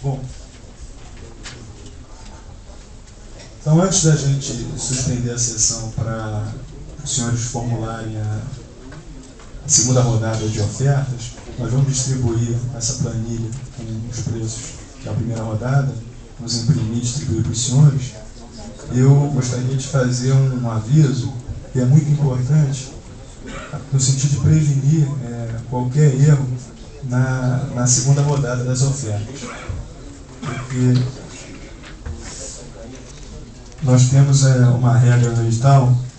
Bom, então antes da gente suspender a sessão para os senhores formularem a segunda rodada de ofertas, nós vamos distribuir essa planilha com os preços da primeira rodada, vamos imprimir e distribuir para os senhores. Eu gostaria de fazer um aviso que é muito importante, no sentido de prevenir qualquer erro na segunda rodada das ofertas. Porque nós temos uma regra no edital